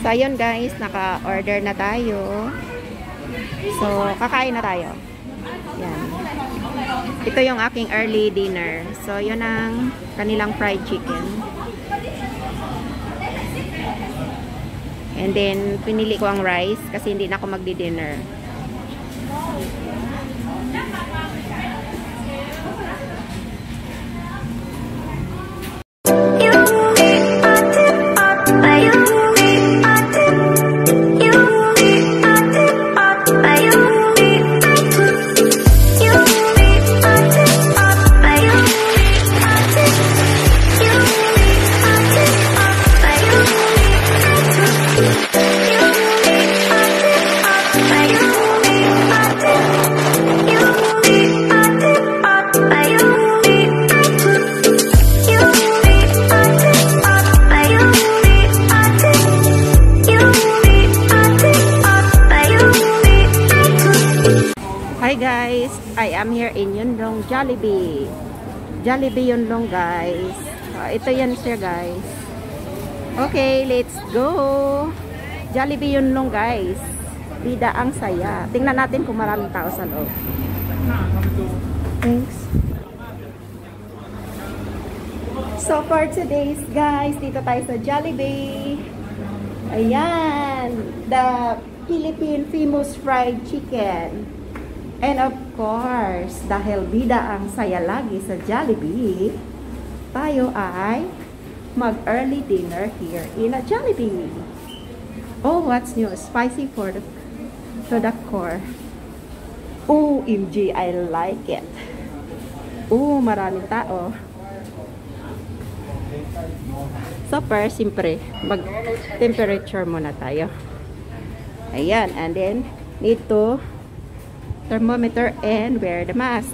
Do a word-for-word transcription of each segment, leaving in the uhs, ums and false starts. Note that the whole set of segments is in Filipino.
So, ayun guys, naka-order na tayo. So, kakain na tayo. Yan. Ito yung aking early dinner. So, yun ang kanilang fried chicken. And then, pinili ko ang rice kasi hindi na ako magdi-dinner. Hi guys, I am here in Yunlong Jollibee. Jollibee Yunlong guys. Uh, ito yan siya guys. Okay, let's go. Jollibee Yunlong guys. Bida ang saya. Tingnan natin kung maraming tao sa loob. Thanks. So for today's guys, dito tayo sa Jollibee. Ayan, the Philippine famous fried chicken. And of course, dahil bida ang saya lagi sa Jollibee, tayo ay mag-early dinner here in a Jollibee. Oh, what's new? Spicy for the, to the core. O M G, I like it. Oh, maraming tao. So first, siyempre, mag-temperature muna tayo. Ayan, and then, need to thermometer and wear the mask.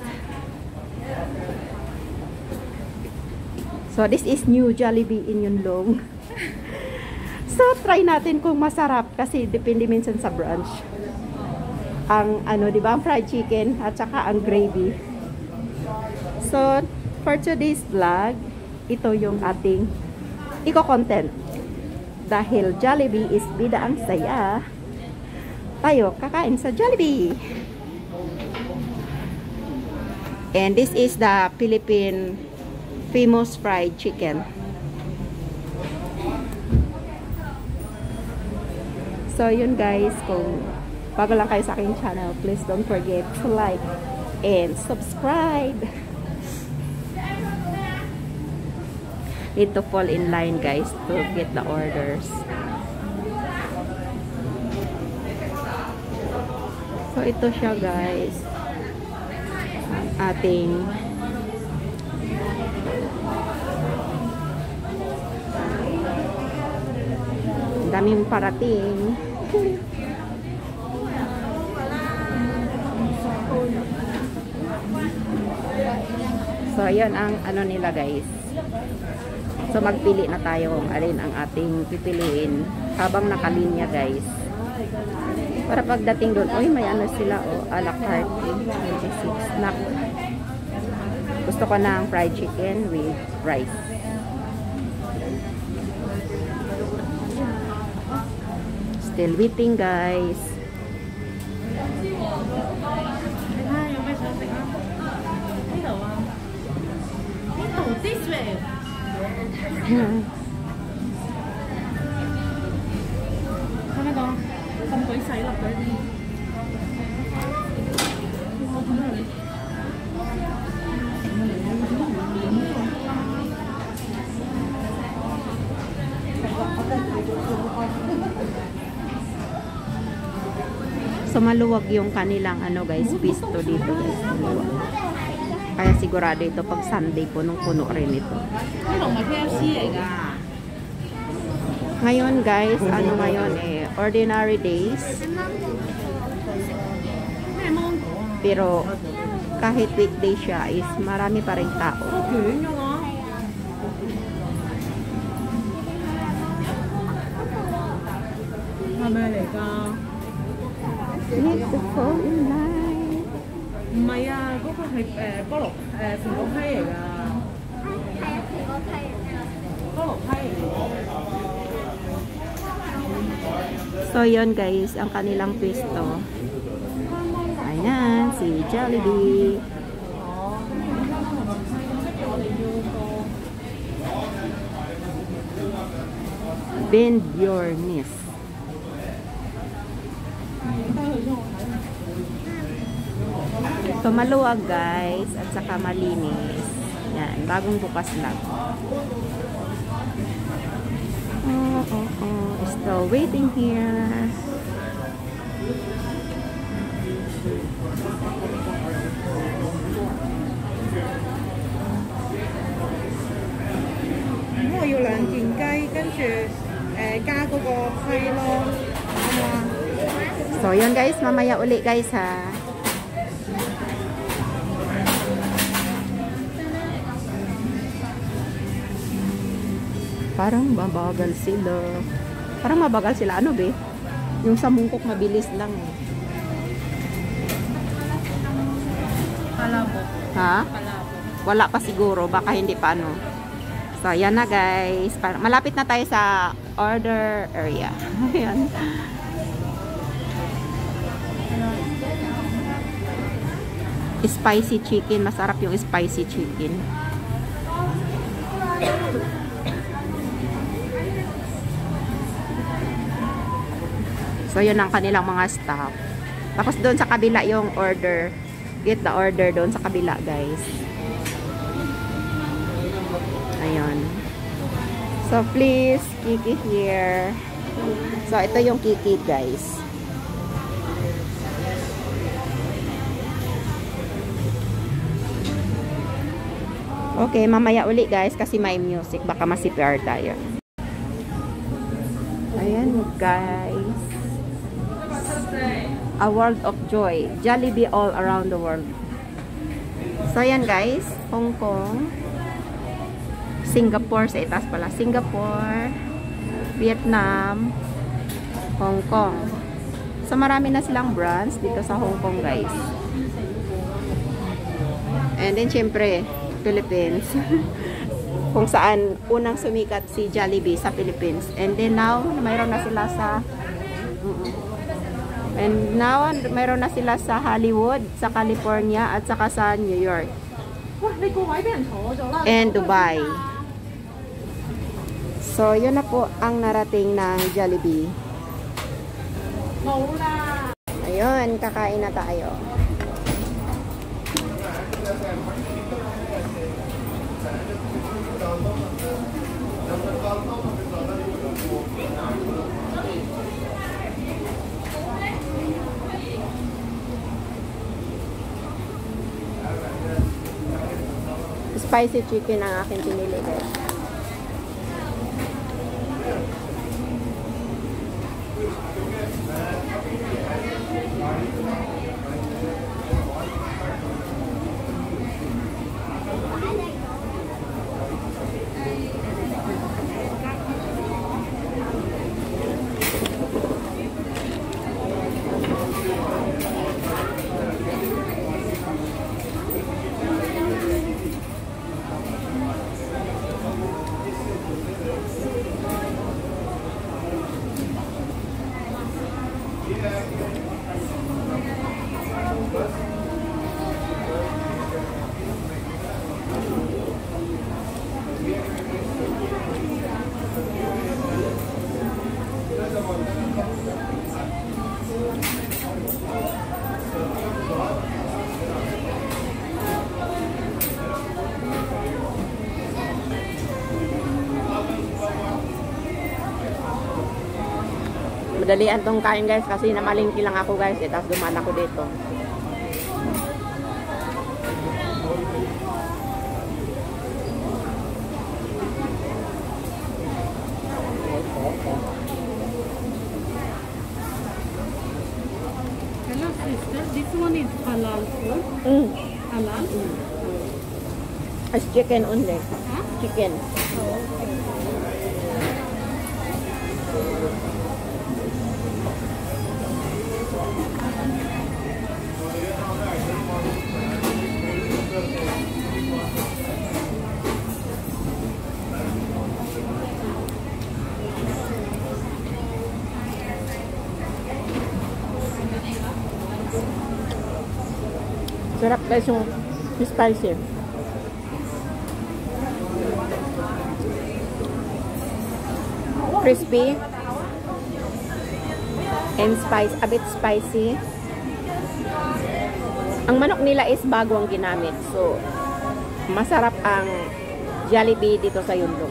So this is new Jollibee in Yunlong. So try natin kung masarap kasi depende minsan sa brunch. Ang ano, di ba, ang fried chicken at saka ang gravy. So for today's vlog, ito yung ating iko-content. Dahil Jollibee is bida ang saya, tayo kakain sa Jollibee. And this is the Philippine famous fried chicken. So yun guys, kung bago lang kayo sa aking channel, please don't forget to like and subscribe. Need to fall in line guys to get the orders. So ito siya guys, ating daming parating. So ayan ang ano nila guys. So magpili na tayo kung alin ang ating pipiliin habang nakalinya guys. Para pagdating doon, oy, may ano sila, oh, a la carte, twenty-six snack. Gusto ko na ang fried chicken with rice. Still waiting, guys. This way. So maluwag yung kanilang ano guys, pisto dito guys. Maluwag. Kaya sigurado ito pag Sunday po nung puno rin ito. Ngayon guys, ano ngayon eh, ordinary days. Pero kahit weekday siya is marami pa rin tao. Need to fall in line. 唔係啊，嗰個係誒菠蘿誒蘋果批嚟㗎。係啊，蘋果批嚟㗎。菠蘿批嚟㗎。 So, yun guys, ang kanilang pwesto. Ayan, si Jollibee. Bend your knees. So, maluwag guys, at saka malinis. Yan, bagong bukas lang. Oh, oh, oh. Still waiting here. 我要兩件雞，跟住誒加嗰個批咯，啱嘛？ So, yun guys, mamaya uli guys ha. Parang mabagal sila. Parang mabagal sila. Ano be? Yung sa mungkok mabilis lang eh. Palabok. Ha? Palabok. Wala pa siguro. Baka hindi pa ano. So, yan na guys. Malapit na tayo sa order area. Ayan. Spicy chicken. Masarap yung spicy chicken. So, yun ang kanilang mga staff. Tapos doon sa kabila yung order. Get the order doon sa kabila, guys. Ayun. So, please, Kiki here. So, ito yung Kiki, guys. Okay, mamaya uli, guys, kasi may music. Baka ma-C P R tayo. Ayan, guys. A world of joy. Jollibee all around the world. So, ayan guys. Hong Kong. Singapore. Sa itaas pala. Singapore. Vietnam. Hong Kong. So, marami na silang brands dito sa Hong Kong guys. And then, syempre, Philippines. Kung saan unang sumikat si Jollibee sa Philippines. And then now, mayroon na sila sa... Uh-uh. And now, mayroon na sila sa Hollywood, sa California, at saka sa New York. And Dubai. So, yun na po ang narating ng Jollibee. Ayun, kakain na tayo. Spicy chicken ang aking pinili guys. Madalian tong kain guys kasi namalingki lang ako guys eh, tapos dumaan ako dito. Hello sister, this one is halal food. Mm. Halal? Mm. It's chicken only. Huh? Chicken. Oh, okay. Sarap guys yung spicy. Crispy. And spice, a bit spicy. Ang manok nila is bago ang ginamit. So, masarap ang Jollibee dito sa Yunlong.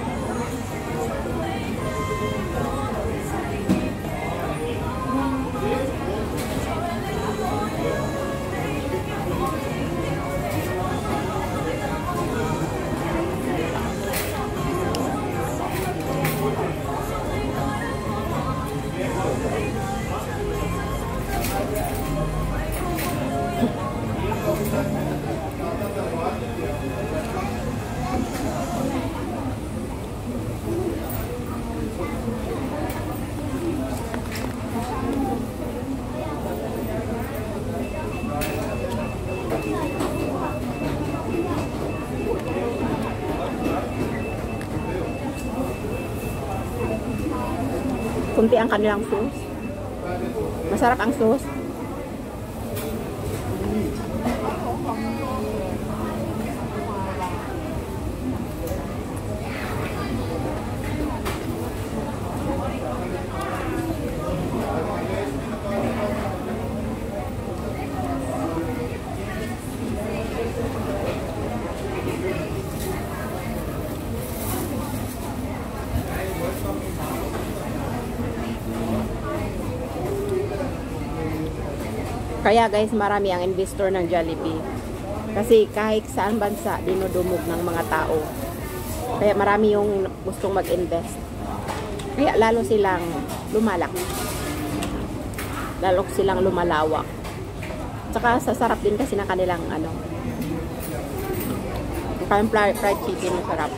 Kunti ang kanilang sauce. Masarap ang sauce. Kaya guys, marami ang investor ng Jollibee. Kasi kahit saan bansa, dinudumog ng mga tao. Kaya marami yung gustong mag-invest. Kaya lalo silang lumalak. Lalo silang lumalawak. Tsaka sasarap din kasi ng kanilang ano. Yung fried chicken, masarap.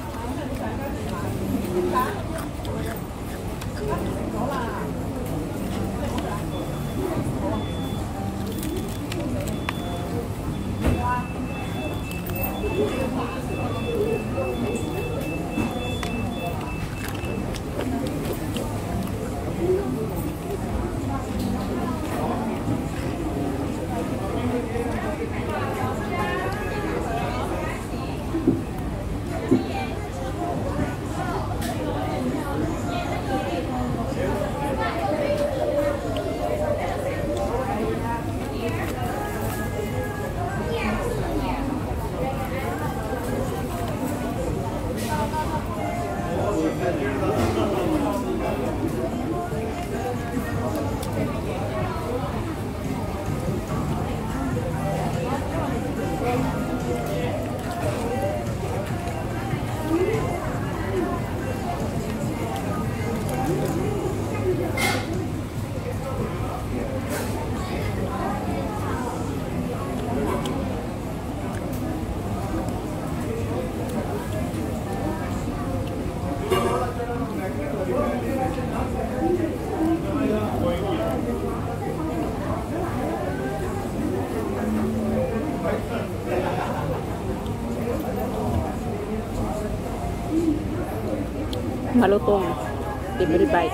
Malutong. Libre bite.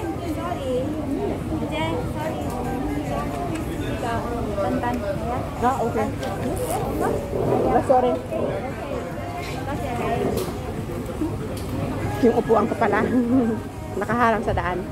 Ah, okay. Ah, sorry. Yung upuan ko pala. Nakaharang sa daan.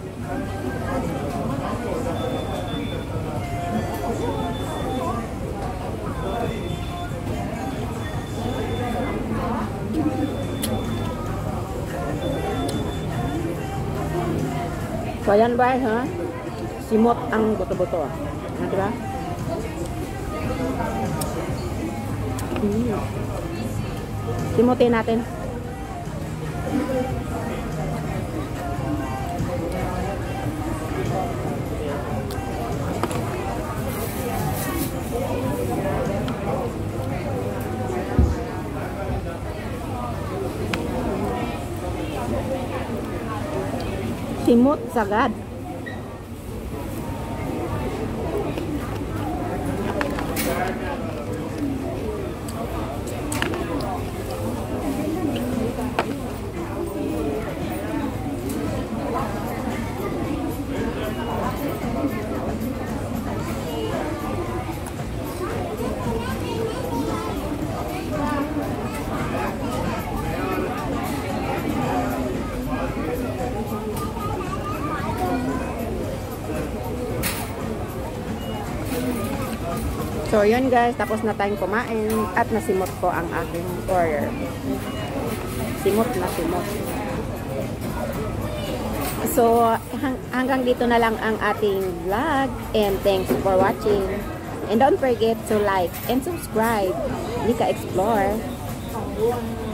So, ayan ba, ha? Simot ang buto-buto. Ah, diba? Mm. Simutin natin. Simot sagad. So, yun guys. Tapos na tayong kumain at nasimot ko ang aking order. Simot na simot. So, hang hanggang dito na lang ang ating vlog. And thanks for watching. And don't forget to like and subscribe. Nika Explore.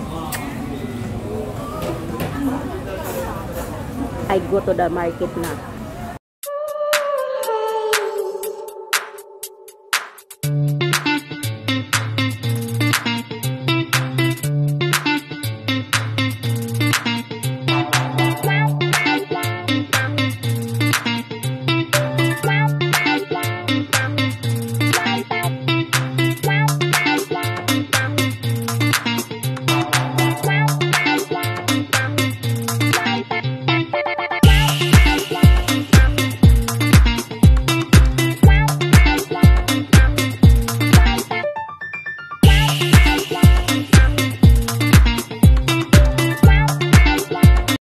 I go to the market na.